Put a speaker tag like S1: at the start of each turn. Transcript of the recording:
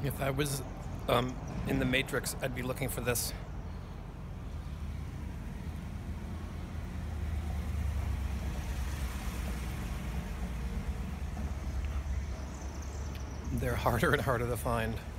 S1: If I was in the Matrix, I'd be looking for this. They're harder and harder to find.